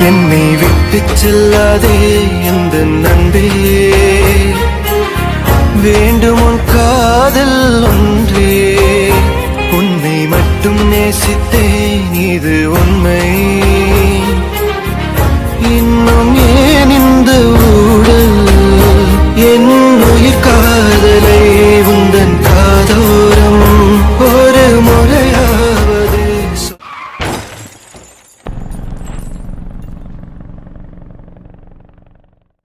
என்னை விட்டு செல்லாதே எந்த நண்பே வேண்டும் உன் காதல் ஒன்றே உன்னை மட்டும் நேசித்தேன் இது உண்மை